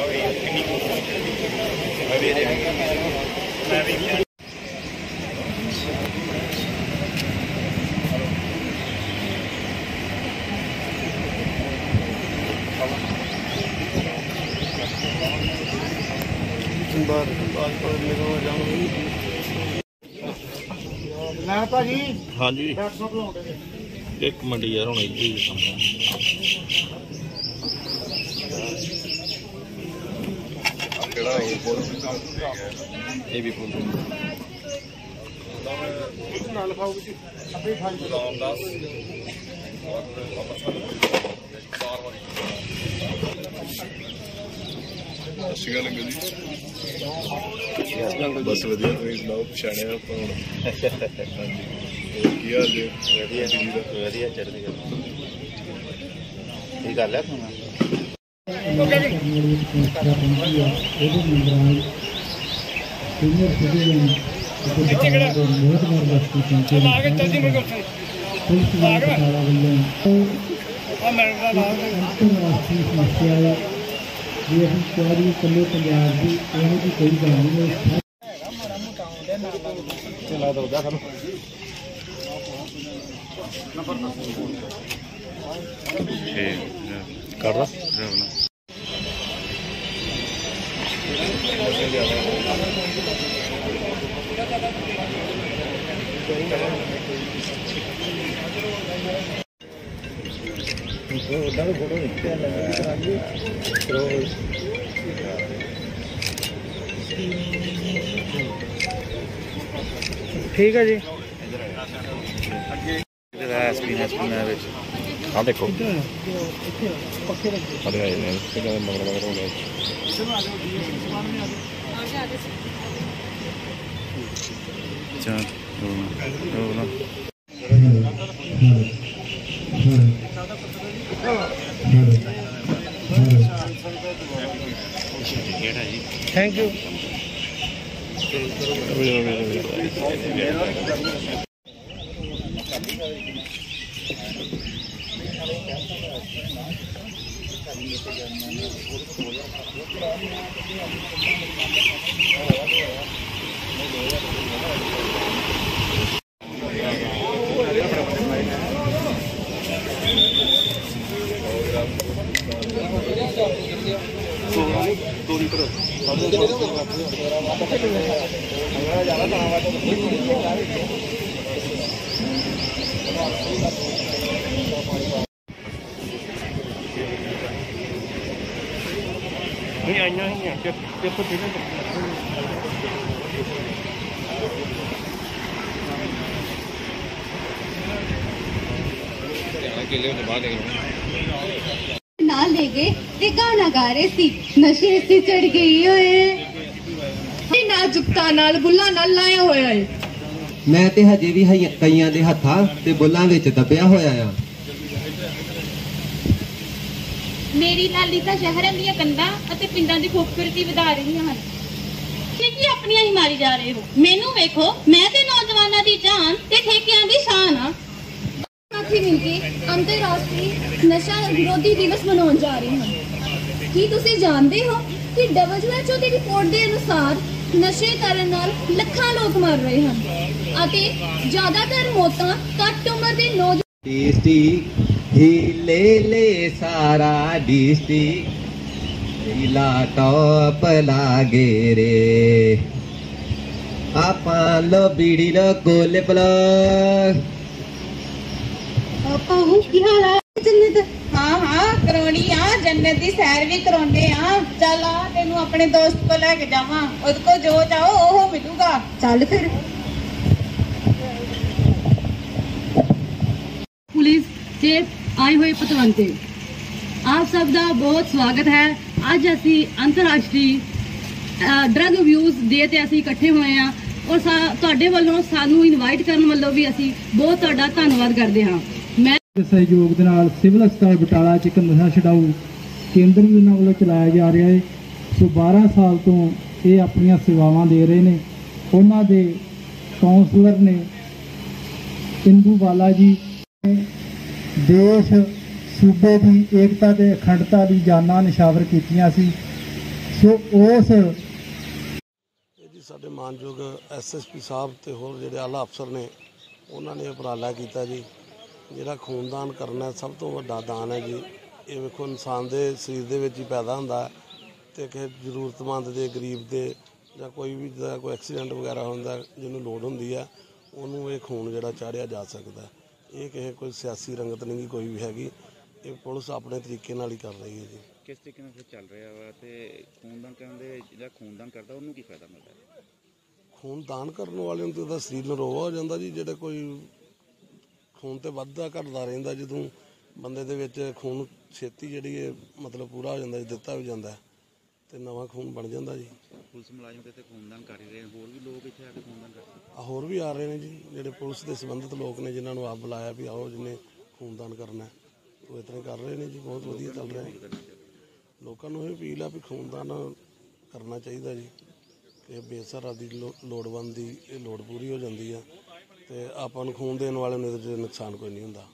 हाँ जी एक मिनट यार हूँ ये भी बोल बस वधिया तुसीं सुनाओ पछाणिया आपां हुण की हाल जी वधिया चढ़दी गल की गल है जी अभी सारी कले पंजाब की इन्हों की कोई गल नहीं कर ठीक है जी हाँ देखो थैंक यू ना ले गए ते गाना गा रहे सी नशे से चढ़ गई होए ना जुगता नाल बुल्ला नाल लाया होया है मैं ते हजे भी कईयां दे हत्थां ते बुल्लां विच दबिया होया आ मेरी लाली ਤਾਂ ਸ਼ਹਿਰਾਂ ਦੀਆਂ ਕੰਧਾਂ ਅਤੇ ਪਿੰਡਾਂ ਦੀ ਖੂਬਸੂਰਤੀ ਵਧਾ ਰਹੀਆਂ ਹਨ ਕੀ ਆਪਣੀਆਂ ਹੀ ਮਾਰੀ ਜਾ ਰਹੇ ਹੋ ਮੈਨੂੰ ਵੇਖੋ ਮੈਂ ਤੇ ਨੌਜਵਾਨਾਂ ਦੀ ਜਾਨ ਤੇ ਠੇਕਿਆਂ ਦੀ ਸ਼ਾਨ ਆ ਸਾਥੀ ਮਿਲ ਕੇ ਅੰਤਰਰਾਸ਼ਟਰੀ ਨਸ਼ਾ ਵਿਰੋਧੀ ਦਿਵਸ ਮਨਾਉਣ ਜਾ ਰਹੇ ਹਾਂ ਕੀ ਤੁਸੀਂ ਜਾਣਦੇ ਹੋ ਕਿ WHO ਦੀ ਰਿਪੋਰਟ ਦੇ ਅਨੁਸਾਰ ਨਸ਼ੇ ਕਰਨ ਨਾਲ ਲੱਖਾਂ ਲੋਕ ਮਰ ਰਹੇ ਹਨ ਅਤੇ ਜ਼ਿਆਦਾਤਰ ਮੌਤਾਂ ਘੱਟ ਉਮਰ ਦੇ ਨੌਜਵਾਨ टेस्टी ही ले सारा डिस्टी ला टॉप लागे रे आपा लो बीड़ी लो गोले पलो आपा हूं की हाल है जन्नत हाँ हाँ करवानी आ जन्नत दी सैर भी करवाने आ चल आ तेनू अपने दोस्त को लेके जावा उद को जो चाहो ओहो मिलूगा चल फिर पुलिस से आए हुए पतवंते आप सब का बहुत स्वागत है अज असी अंतरराष्ट्री ड्रग अब्यूज डे ते असी इकट्ठे हुए हैं और तुहाडे वालों सानू इनवाइट करन वालों भी असी बहुत तुहाडा धन्नवाद करते हैं मैं सहयोग दे नाल सिविल अस्पताल बटाला च एक नशा छडाऊ केंद्र भी उन्हां वालों चलाया जा रहा है सो 12 साल तो ये अपनी सेवावां दे रहे हैं उन्हां दे काउंसलर ने इंदू बाला जी देश सूबे की एकता ते अखंडता की जाना निशावर कीतियां सी ਸੋ ਉਸ ਇਹ ਜੀ ਸਾਡੇ ਮਾਨਯੋਗ ਐਸਐਸਪੀ ਸਾਹਿਬ ਤੇ ਹੋਰ ਜਿਹੜੇ ਆਲਾ ਅਫਸਰ ਨੇ ਉਹਨਾਂ ਨੇ ਉਪਰਾਲਾ ਕੀਤਾ ਜੀ। ਜਿਹੜਾ ਖੂਨਦਾਨ ਕਰਨਾ ਸਭ ਤੋਂ ਵੱਡਾ ਦਾਨ ਹੈ ਜੀ। ਇਹ ਵੇਖੋ ਇਨਸਾਨ ਦੇ ਸਰੀਰ ਦੇ ਵਿੱਚ ਹੀ ਪੈਦਾ ਹੁੰਦਾ ਤੇ ਕਿਸੇ ਜ਼ਰੂਰਤਮੰਦ ਦੇ ਗਰੀਬ ਦੇ ਜਾਂ ਕੋਈ ਵੀ ਜਿਹਦਾ ਕੋਈ ਐਕਸੀਡੈਂਟ ਵਗੈਰਾ ਹੁੰਦਾ ਜਿਹਨੂੰ ਲੋੜ ਹੁੰਦੀ ਆ ਉਹਨੂੰ ਇਹ ਖੂਨ ਜਿਹੜਾ ਚਾੜਿਆ ਜਾ ਸਕਦਾ। ਇਹ ਕਿਸੇ ਕੋਈ ਸਿਆਸੀ ਰੰਗਤ ਨਹੀਂ ਕੋਈ ਵੀ ਹੈਗੀ। ਇਹ ਪੁਲਿਸ ਆਪਣੇ ਤਰੀਕੇ ਨਾਲ ਹੀ ਕਰ ਰਹੀ ਹੈ ਜੀ। ਕਿਸ ਤਰੀਕੇ ਨਾਲ ਫਿਰ ਚੱਲ ਰਿਹਾ ਵਾ ਤੇ ਖੂਨਦਾਨ ਕਰਨ ਦੇ ਜਿਹੜਾ ਖੂਨਦਾਨ ਕਰਦਾ ਉਹਨੂੰ ਕੀ ਫਾਇਦਾ ਮਿਲਦਾ ਹੈ? ਖੂਨਦਾਨ ਕਰਨ ਵਾਲੇ ਨੂੰ ਤਾਂ ਉਹਦਾ ਸਰੀਰ ਨਰੋਆ ਹੋ ਜਾਂਦਾ ਜੀ। ਜਿਹੜੇ ਕੋਈ ਖੂਨ ਤੇ ਵੱਧਦਾ ਘਟਦਾ ਰਹਿੰਦਾ, ਜਦੋਂ ਬੰਦੇ ਦੇ ਵਿੱਚ ਖੂਨ ਛੇਤੀ ਜਿਹੜੀ ਇਹ ਮਤਲਬ ਪੂਰਾ ਹੋ ਜਾਂਦਾ ਜੀ, ਦਿੱਤਾ ਵੀ ਜਾਂਦਾ ਤੇ ਨਵਾਂ ਖੂਨ ਬਣ ਜਾਂਦਾ ਜੀ। ਪੁਲਿਸ ਮੁਲਾਜ਼ਮ ਤੇ ਖੂਨਦਾਨ ਕਰ ਹੀ ਰਹੇ, ਹੋਰ ਵੀ ਲੋਕ ਇੱਥੇ ਆ ਕੇ ਖੂਨਦਾਨ ਕਰਦੇ? ਹੋਰ ਵੀ ਆ ਰਹੇ ਨੇ ਜੀ, ਜਿਹੜੇ ਪੁਲਿਸ ਦੇ ਸੰਬੰਧਿਤ ਲੋਕ ਨੇ ਜਿਨ੍ਹਾਂ ਨੂੰ ਆਪ ਬੁਲਾਇਆ ਵੀ ਆਓ ਜਿਹਨੇ ਖੂਨਦਾਨ ਕਰਨਾ, ਉਹ ਇਸ ਤਰ੍ਹਾਂ ਕਰ ਰਹੇ ਨੇ ਜੀ। ਬਹੁਤ ਵਧੀਆ ਚੱਲ ਰਿਹਾ ਹੈ। ਲੋਕਾਂ ਨੂੰ ਇਹ ਅਪੀਲ ਆ ਵੀ ਖੂਨਦਾਨ ਕਰਨਾ ਚਾਹੀਦਾ ਜੀ। ਕਿ ਬੇਸਹਾਰਾ ਦੀ ਲੋੜਵੰਦ ਦੀ ਇਹ ਲੋੜ ਪੂਰੀ ਹੋ ਜਾਂਦੀ ਆ ਤੇ ਆਪਾਂ ਨੂੰ ਖੂਨ ਦੇਣ ਵਾਲੇ ਨੂੰ ਇਹਦੇ 'ਚ ਨੁਕਸਾਨ ਕੋਈ ਨਹੀਂ ਹੁੰਦਾ।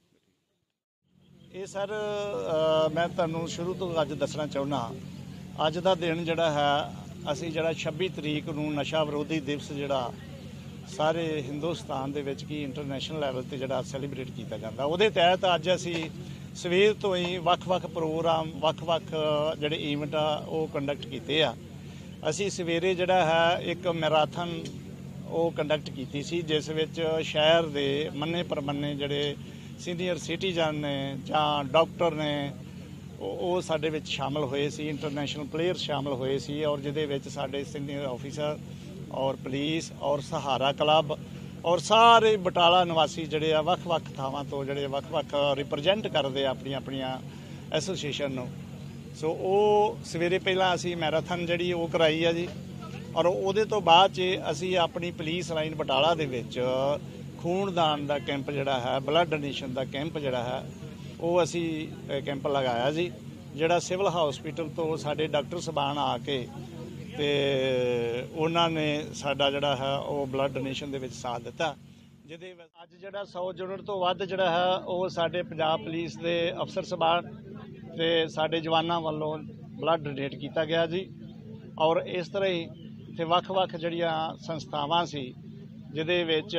ਇਹ ਸਰ ਮੈਂ ਤੁਹਾਨੂੰ ਸ਼ੁਰੂ ਤੋਂ ਅੱਜ ਦੱਸਣਾ ਚਾਹੁੰਦਾ, ਅੱਜ ਦਾ ਦਿਨ ਜਿਹੜਾ ਹੈ ਅਸੀਂ ਜਿਹੜਾ 26 ਤਰੀਕ ਨੂੰ ਨਸ਼ਾ ਵਿਰੋਧੀ ਦਿਵਸ ਜਿਹੜਾ ਸਾਰੇ ਹਿੰਦੁਸਤਾਨ ਦੇ ਵਿੱਚ ਕੀ ਇੰਟਰਨੈਸ਼ਨਲ ਲੈਵਲ ਤੇ ਜਿਹੜਾ ਸੈਲੀਬ੍ਰੇਟ ਕੀਤਾ ਜਾਂਦਾ, ਉਹਦੇ ਤਹਿਤ ਅੱਜ ਅਸੀਂ ਸਵੇਰ ਤੋਂ ਹੀ ਵੱਖ-ਵੱਖ ਪ੍ਰੋਗਰਾਮ ਵੱਖ-ਵੱਖ ਜਿਹੜੇ ਈਵੈਂਟ ਆ ਉਹ ਕੰਡਕਟ ਕੀਤੇ ਆ। ਅਸੀਂ ਸਵੇਰੇ ਜਿਹੜਾ ਹੈ ਇੱਕ ਮੈਰਾਥਨ ਉਹ ਕੰਡਕਟ ਕੀਤੀ ਸੀ, ਜਿਸ ਵਿੱਚ ਸ਼ਹਿਰ ਦੇ ਮੰਨੇ ਪ੍ਰਮੰਨੇ ਜਿਹੜੇ ਸੀਨੀਅਰ ਸਿਟੀਜ਼ਨ ਨੇ ਜਾਂ ਡਾਕਟਰ ਨੇ ਉਹ ਸਾਡੇ ਵਿੱਚ ਸ਼ਾਮਲ ਹੋਏ ਸੀ, ਇੰਟਰਨੈਸ਼ਨਲ ਪਲੇਅਰ ਸ਼ਾਮਲ ਹੋਏ ਸੀ, ਔਰ ਜਿਹਦੇ ਵਿੱਚ ਸਾਡੇ ਸੀਨੀਅਰ ਆਫੀਸਰ ਔਰ ਪੁਲਿਸ ਔਰ ਸਹਾਰਾ ਕਲੱਬ ਔਰ ਸਾਰੇ ਬਟਾਲਾ ਨਿਵਾਸੀ ਜਿਹੜੇ ਆ ਵੱਖ-ਵੱਖ ਥਾਵਾਂ ਤੋਂ ਜਿਹੜੇ ਵੱਖ-ਵੱਖ ਰਿਪਰੈਜ਼ੈਂਟ ਕਰਦੇ ਆ ਆਪਣੀਆਂ ਐਸੋਸੀਏਸ਼ਨ ਨੂੰ। ਸੋ ਉਹ ਸਵੇਰੇ ਪਹਿਲਾਂ ਅਸੀਂ ਮੈਰਾਥਨ ਜਿਹੜੀ ਉਹ ਕਰਾਈ ਆ ਜੀ, ਔਰ ਉਹਦੇ ਤੋਂ ਬਾਅਦ 'ਚ ਅਸੀਂ ਆਪਣੀ ਪੁਲਿਸ ਲਾਈਨ ਬਟਾਲਾ ਦੇ ਵਿੱਚ ਖੂਨਦਾਨ ਦਾ ਕੈਂਪ ਜਿਹੜਾ ਹੈ, ਬਲੱਡ ਡੋਨੇਸ਼ਨ ਦਾ ਕੈਂਪ ਜਿਹੜਾ ਹੈ ਉਹ ਅਸੀਂ ਕੈਂਪ ਲਗਾਇਆ ਜੀ। ਜਿਹੜਾ ਸਿਵਲ ਹਸਪੀਟਲ ਤੋਂ ਸਾਡੇ ਡਾਕਟਰ ਸਾਹਿਬਾਨ ਆ ਕੇ ਤੇ ਉਹਨਾਂ ਨੇ ਸਾਡਾ ਜਿਹੜਾ ਹੈ ਉਹ ਬਲੱਡ ਡੋਨੇਸ਼ਨ ਦੇ ਵਿੱਚ ਸਾਥ ਦਿੱਤਾ, ਜਿਹਦੇ ਅੱਜ ਜਿਹੜਾ 100 ਯੂਨਿਟ ਤੋਂ ਵੱਧ ਜਿਹੜਾ ਹੈ ਉਹ ਸਾਡੇ ਪੰਜਾਬ ਪੁਲਿਸ ਦੇ ਅਫਸਰ ਸਾਹਿਬਾਨ ਤੇ ਸਾਡੇ ਜਵਾਨਾਂ ਵੱਲੋਂ ਬਲੱਡ ਡੋਨੇਟ ਕੀਤਾ ਗਿਆ ਜੀ। ਔਰ ਇਸ ਤਰ੍ਹਾਂ ਹੀ ਇੱਥੇ ਵੱਖ-ਵੱਖ ਜਿਹੜੀਆਂ ਸੰਸਥਾਵਾਂ ਸੀ ਜਿਹਦੇ ਵਿੱਚ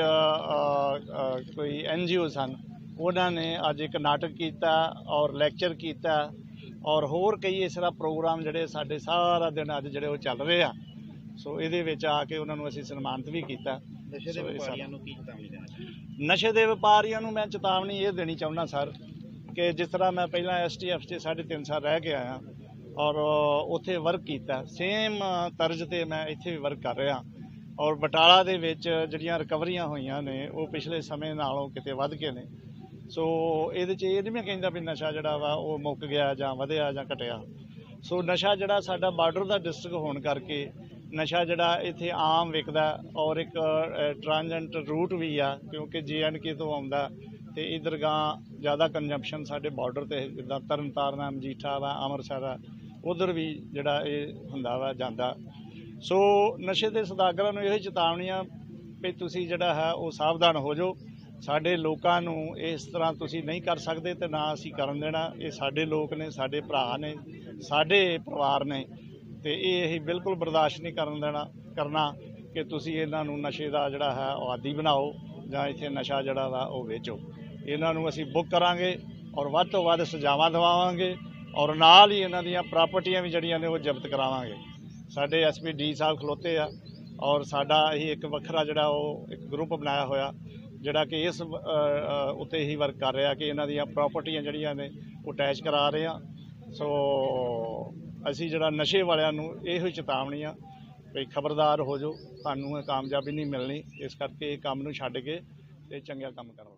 ਕੋਈ NGO ਸਨ, ਉਹਨਾਂ ਨੇ ਅੱਜ ਇੱਕ ਨਾਟਕ ਕੀਤਾ ਔਰ ਲੈਕਚਰ ਕੀਤਾ ਔਰ ਹੋਰ ਕਈ ਇਸ ਤਰ੍ਹਾਂ ਪ੍ਰੋਗਰਾਮ ਜਿਹੜੇ ਸਾਡੇ ਸਾਰਾ ਦਿਨ ਅੱਜ ਜਿਹੜੇ ਉਹ ਚੱਲ ਰਹੇ ਆ। ਸੋ ਇਹਦੇ ਵਿੱਚ ਆ ਕੇ ਉਹਨਾਂ ਨੂੰ ਅਸੀਂ ਸਨਮਾਨਿਤ ਵੀ ਕੀਤਾ। ਨਸ਼ੇ ਦੇ ਵਪਾਰੀਆਂ ਨੂੰ ਕੀ ਚੇਤਾਵਨੀ ਦੇਣਾ ਚਾਹੁੰਦੇ? ਨਸ਼ੇ ਦੇ ਵਪਾਰੀਆਂ ਨੂੰ ਮੈਂ ਚੇਤਾਵਨੀ ਇਹ ਦੇਣੀ ਚਾਹੁੰਦਾ ਸਰ ਕਿ ਜਿਸ ਤਰ੍ਹਾਂ ਮੈਂ ਪਹਿਲਾਂ STF 'ਚ 3.5 ਸਾਲ ਰਹਿ ਕੇ ਆਇਆ ਔਰ ਉੱਥੇ ਵਰਕ ਕੀਤਾ, ਸੇਮ ਤਰਜ਼ ਤੇ ਮੈਂ ਇੱਥੇ ਵੀ ਵਰਕ ਕਰ ਰਿਹਾ। ਔਰ ਬਟਾਲਾ ਦੇ ਵਿੱਚ ਜਿਹੜੀਆਂ ਰਿਕਵਰੀਆਂ ਹੋਈਆਂ ਨੇ ਉਹ ਪਿਛਲੇ ਸਮੇਂ ਨਾਲੋਂ ਕਿਤੇ ਵੱਧ ਕੇ ਨੇ। ਸੋ ਇਹਦੇ 'ਚ ਇਹ ਨਹੀਂ ਮੈਂ ਕਹਿੰਦਾ ਵੀ ਨਸ਼ਾ ਜਿਹੜਾ ਵਾ ਉਹ ਮੁੱਕ ਗਿਆ ਜਾਂ ਵਧਿਆ ਜਾਂ ਘਟਿਆ। ਸੋ ਨਸ਼ਾ ਜਿਹੜਾ ਸਾਡਾ ਬਾਰਡਰ ਦਾ ਡਿਸਟ੍ਰਿਕਟ ਹੋਣ ਕਰਕੇ ਨਸ਼ਾ ਜਿਹੜਾ ਇੱਥੇ ਆਮ ਵਿਕਦਾ ਔਰ ਇੱਕ ਟ੍ਰਾਂਜੈਂਟ ਰੂਟ ਵੀ ਆ, ਕਿਉਂਕਿ JNK ਤੋਂ ਆਉਂਦਾ ਤੇ ਇੱਧਰ ਗਾਂ ਜ਼ਿਆਦਾ ਕੰਜੰਪਸ਼ਨ ਸਾਡੇ ਬਾਰਡਰ ਤੇ ਜਿੱਦਾਂ ਤਰਨਤਾਰਨ, ਮਜੀਠਾ ਵਾ, ਅੰਮ੍ਰਿਤਸਰ ਆ, ਉਧਰ ਵੀ ਜਿਹੜਾ ਇਹ ਹੁੰਦਾ ਵਾ ਜਾਂਦਾ। ਸੋ ਨਸ਼ੇ ਦੇ ਸੌਦਾਗਰਾਂ ਨੂੰ ਇਹ ਚੇਤਾਵਨੀ ਆ ਵੀ ਤੁਸੀਂ ਜਿਹੜਾ ਹੈ ਉਹ ਸਾਵਧਾਨ ਹੋ ਜਾਓ। ਸਾਡੇ ਲੋਕਾਂ ਨੂੰ ਇਸ ਤਰ੍ਹਾਂ ਤੁਸੀਂ ਨਹੀਂ ਕਰ ਸਕਦੇ ਤੇ ਨਾ ਅਸੀਂ ਕਰਨ ਦੇਣਾ। ਇਹ ਸਾਡੇ ਲੋਕ ਨੇ, ਸਾਡੇ ਭਰਾ ਨੇ, ਸਾਡੇ ਪਰਿਵਾਰ ਨੇ ਤੇ ਇਹ ਅਸੀਂ ਬਿਲਕੁਲ ਬਰਦਾਸ਼ਤ ਨਹੀਂ ਕਰਨਾ ਕਿ ਤੁਸੀਂ ਇਹਨਾਂ ਨੂੰ ਨਸ਼ੇ ਦਾ ਜਿਹੜਾ ਹੈ ਉਹ ਆਦੀ ਬਣਾਓ ਜਾਂ ਇੱਥੇ ਨਸ਼ਾ ਜਿਹੜਾ ਵਾ ਉਹ ਵੇਚੋ। ਇਹਨਾਂ ਨੂੰ ਅਸੀਂ ਬੁੱਕ ਕਰਾਂਗੇ ਔਰ ਵੱਧ ਤੋਂ ਵੱਧ ਸਜ਼ਾਵਾਂ ਦਿਵਾਵਾਂਗੇ ਔਰ ਨਾਲ ਹੀ ਇਹਨਾਂ ਦੀਆਂ ਪ੍ਰਾਪਰਟੀਆਂ ਵੀ ਜਿਹੜੀਆਂ ਨੇ ਉਹ ਜ਼ਬਤ ਕਰਾਵਾਂਗੇ। ਸਾਡੇ SP D ਸਾਹਿਬ ਖਲੋਤੇ ਆ ਔਰ ਸਾਡਾ ਇਹ ਇੱਕ ਵੱਖਰਾ ਜਿਹੜਾ ਉਹ ਇੱਕ ਗਰੁੱਪ ਬਣਾਇਆ ਹੋਇਆ ਜਿਹੜਾ ਕਿ ਇਸ ਉੱਤੇ ਹੀ ਵਰਕ ਕਰ ਰਿਹਾ ਕਿ ਇਹਨਾਂ ਦੀਆਂ ਪ੍ਰਾਪਰਟੀਆਂ ਜਿਹੜੀਆਂ ਨੇ ਉਹ ਅਟੈਚ ਕਰਾ ਰਹੇ ਆ। ਸੋ ਅਸੀਂ ਜਿਹੜਾ ਨਸ਼ੇ ਵਾਲਿਆਂ ਨੂੰ ਇਹੋ ਹੀ ਚੇਤਾਵਨੀ ਆ ਵੀ ਖਬਰਦਾਰ ਹੋ ਜਾਓ, ਤੁਹਾਨੂੰ ਇਹ ਕਾਮਯਾਬੀ ਨਹੀਂ ਮਿਲਣੀ। ਇਸ ਕਰਕੇ ਇਹ ਕੰਮ ਨੂੰ ਛੱਡ ਕੇ ਤੇ ਚੰਗਾ ਕੰਮ ਕਰੋ।